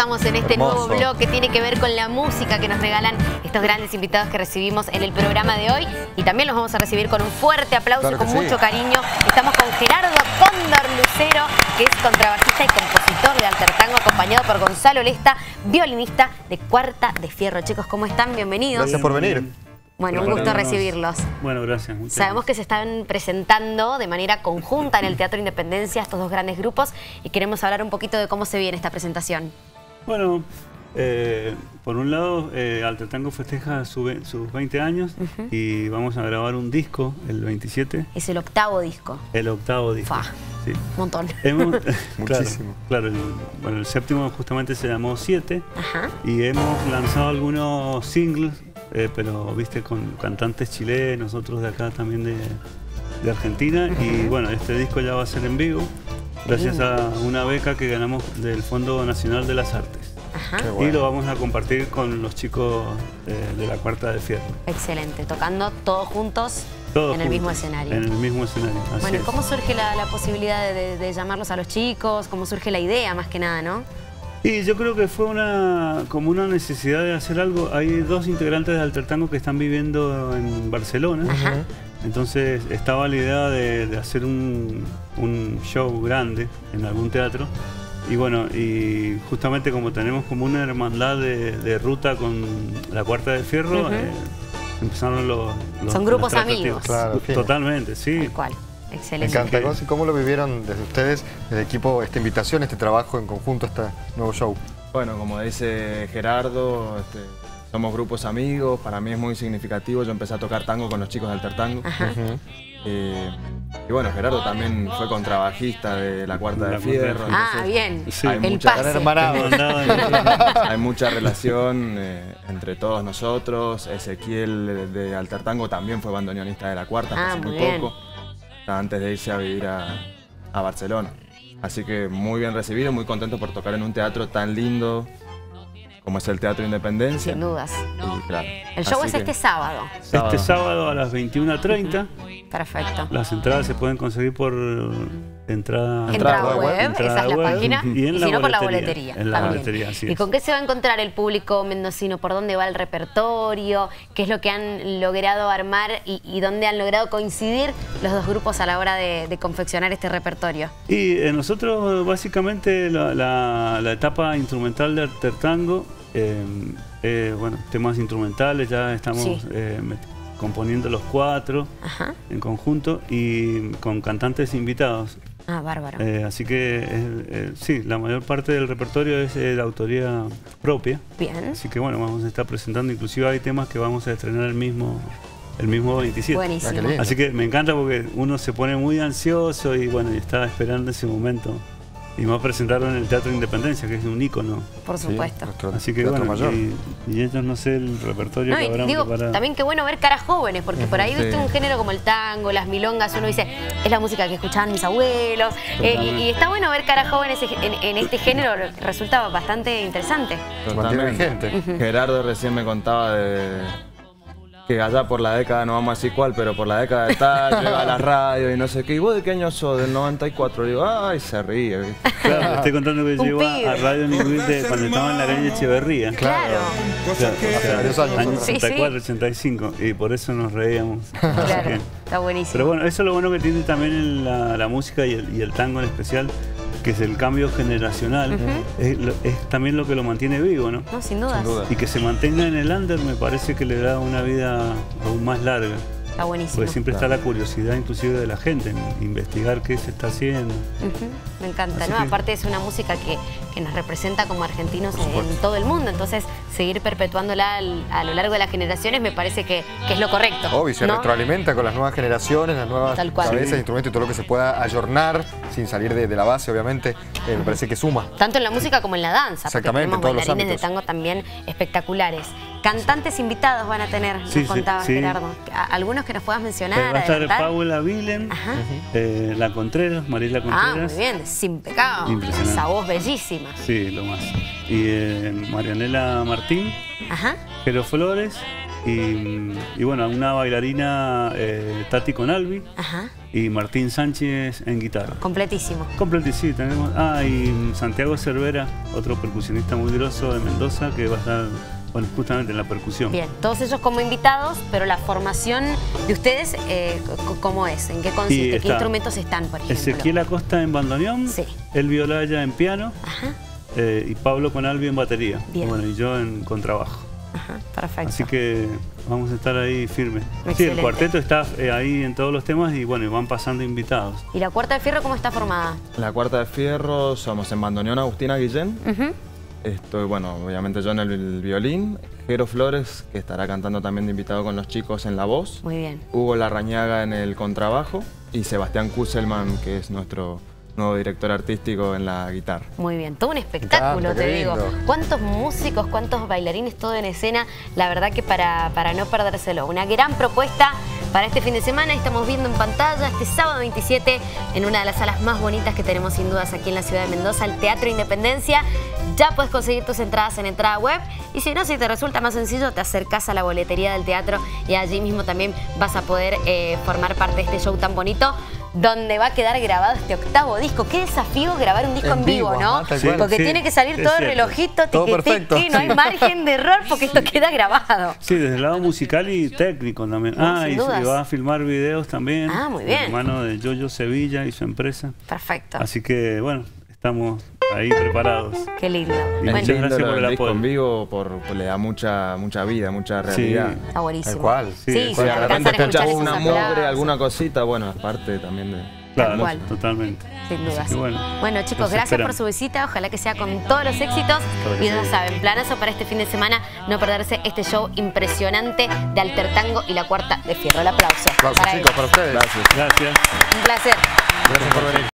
estamos en este nuevo blog que tiene que ver con la música que nos regalan estos grandes invitados que recibimos en el programa de hoy. Y también los vamos a recibir con un fuerte aplauso y con mucho cariño. Estamos con Gerardo Cóndor Lucero, que es contrabajista y compositor de Alter Tango, acompañado por Gonzalo Lesta, violinista de Cuarta de Fierro. Chicos, ¿cómo están? Bienvenidos. Gracias por venir. Bueno, un gusto recibirlos. Bueno, gracias. Sabemos que se están presentando de manera conjunta en el Teatro Independencia estos dos grandes grupos y queremos hablar un poquito de cómo se viene esta presentación. Bueno, por un lado, Alter Tango festeja sus 20 años y vamos a grabar un disco el 27. Es el octavo disco. El octavo disco. Sí. Un montón. Muchísimo. Claro, el séptimo justamente se llamó 7 y hemos lanzado algunos singles. Pero viste, con cantantes chilenos, otros de acá también de Argentina. Y bueno, este disco ya va a ser en vivo, gracias a una beca que ganamos del Fondo Nacional de las Artes. Y lo vamos a compartir con los chicos de la Cuarta de Fierro. Excelente, tocando todos juntos el mismo escenario. En el mismo escenario, así bueno, es. ¿Cómo surge la posibilidad de llamarlos a los chicos? ¿Cómo surge la idea, más que nada, no? Y yo creo que fue como una necesidad de hacer algo. Hay dos integrantes de Alter Tango que están viviendo en Barcelona. Entonces estaba la idea de hacer un show grande en algún teatro. Y bueno, y justamente como tenemos como una hermandad de ruta con la Cuarta de Fierro, empezaron los Son grupos amigos. Claro, totalmente, sí. Tal cual. Excelente. Me encanta. ¿Cómo lo vivieron desde ustedes, desde el equipo, esta invitación, este trabajo en conjunto, este nuevo show? Bueno, como dice Gerardo, somos grupos amigos, para mí es muy significativo. Yo empecé a tocar tango con los chicos de Alter Tango. Y bueno, Gerardo también fue contrabajista de la Cuarta de Fierro. Bien, sí. El pase. Hay mucha relación entre todos nosotros. Ezequiel de Alter Tango también fue bandoneonista de la Cuarta hace muy poco, antes de irse a vivir a Barcelona. Así que muy bien recibido, muy contento por tocar en un teatro tan lindo como es el Teatro Independencia. Sin dudas. Y, claro, el show es este sábado. Este sábado a las 21:30. Perfecto. Las entradas se pueden conseguir por entrada web, esa es la página, y si no por la boletería. En la boletería, así es. ¿Y con qué se va a encontrar el público mendocino? ¿Por dónde va el repertorio? ¿Qué es lo que han logrado armar y dónde han logrado coincidir los dos grupos a la hora de confeccionar este repertorio? Y nosotros básicamente la etapa instrumental de Alter Tango, bueno, temas instrumentales, ya estamos componiendo los 4 en conjunto y con cantantes invitados. Bárbaro. Así que sí, la mayor parte del repertorio es de autoría propia. Bien. Así que bueno, vamos a estar presentando, inclusive hay temas que vamos a estrenar el mismo 27. Buenísimo. Así que me encanta porque uno se pone muy ansioso y bueno, y estaba esperando ese momento. Y me va a presentar en el Teatro Independencia, que es un ícono. Por supuesto. Así que bueno, y ellos no sé el repertorio que habrán preparado. También qué bueno ver caras jóvenes, porque por ahí viste un género como el tango, las milongas, uno dice, es la música que escuchaban mis abuelos. Y está bueno ver caras jóvenes en este género, resulta bastante interesante. Totalmente. Gerardo recién me contaba que allá por la década, no vamos a decir cuál, pero por la década de tal, llega a la radio y no sé qué. ¿Y vos de qué año sos? Del 94. Le digo, ay, se ríe, ¿viste? Claro, te estoy contando que llegó a Radio Ningüite cuando estaba en la calle Echeverría. Claro. Varios años. 84, 85. Y por eso nos reíamos. Claro, está buenísimo. Pero bueno, eso es lo bueno que tiene también la música y el tango en especial, que es el cambio generacional, es también lo que lo mantiene vivo, ¿no? No, sin dudas. Y que se mantenga en el under me parece que le da una vida aún más larga. Está buenísimo. Porque siempre está la curiosidad inclusive de la gente en investigar qué se está haciendo. Me encanta, ¿no? Aparte es una música que nos representa como argentinos en todo el mundo, entonces seguir perpetuándola a lo largo de las generaciones me parece que es lo correcto. Obvio, se retroalimenta con las nuevas generaciones, las nuevas cabezas, instrumentos y todo lo que se pueda ayornar sin salir de la base, obviamente, me parece que suma. Tanto en la música como en la danza, exactamente, porque tenemos bailarines de tango también espectaculares. Cantantes invitados van a tener, nos contaba Gerardo. Algunos que nos puedas mencionar. Va a estar Paula Vilen, La Contreras, Mariela Contreras. Muy bien, sin pecado. Impresionante. Esa voz bellísima. Sí, lo más. Y Marianela Martín, Jero Flores Y bueno, una bailarina Tati Conalvi. Ajá. Y Martín Sánchez en guitarra. Completísimo. Sí, tenemos. Y Santiago Cervera, otro percusionista muy grosso de Mendoza, que va a estar, bueno, justamente en la percusión. Bien, todos ellos como invitados, pero la formación de ustedes, ¿cómo es? ¿En qué consiste? ¿Qué instrumentos están, por ejemplo? Ezequiel Acosta en bandoneón, sí. Elvi Olaya en piano. Ajá. Y Pablo Conalvi en batería. Bien. Bueno, y yo en contrabajo. Ajá, perfecto. Así que vamos a estar ahí firmes. Excelente. Sí, el cuarteto está ahí en todos los temas y bueno, van pasando invitados. ¿Y la Cuarta de Fierro cómo está formada? La Cuarta de Fierro somos en bandoneón Agustina Guillén. Estoy, bueno, obviamente yo en el violín. Jero Flores, que estará cantando también de invitado con los chicos en la voz. Muy bien. Hugo Larrañaga en el contrabajo. Y Sebastián Kusselman, que es nuestro nuevo director artístico en la guitarra. Muy bien, todo un espectáculo, te digo. ¿Cuántos músicos, cuántos bailarines, todo en escena? La verdad que para no perdérselo. Una gran propuesta para este fin de semana. Estamos viendo en pantalla este sábado 27 en una de las salas más bonitas que tenemos sin dudas aquí en la ciudad de Mendoza, el Teatro Independencia. Ya puedes conseguir tus entradas en entrada web y si no, si te resulta más sencillo, te acercás a la boletería del teatro y allí mismo también vas a poder formar parte de este show tan bonito, donde va a quedar grabado este 8º disco. Qué desafío grabar un disco en vivo, ¿no? Sí, porque tiene que salir todo el relojito, tiqui, no hay margen de error porque esto queda grabado. Sí, desde el lado musical y técnico también. No, y se va a filmar videos también. Ah, muy bien. Hermano de Yoyo Sevilla y su empresa. Perfecto. Así que, bueno, estamos ahí preparados. Qué lindo. Muchas gracias por el disco en vivo, le da mucha vida, mucha realidad. Sí. Está buenísimo. Tal cual. Sí, de repente escuchás una mugre, alguna cosa. cosita, bueno, aparte también de... Claro, totalmente. Sin dudas. Bueno, chicos, gracias por su visita. Ojalá que sea con todos los éxitos. Y ya saben, planazo para este fin de semana, no perderse este show impresionante de Altertango y la Cuarta de Fierro. El aplauso. Aplausos, chicos, para ustedes. Gracias. Gracias. Un placer. Gracias por venir.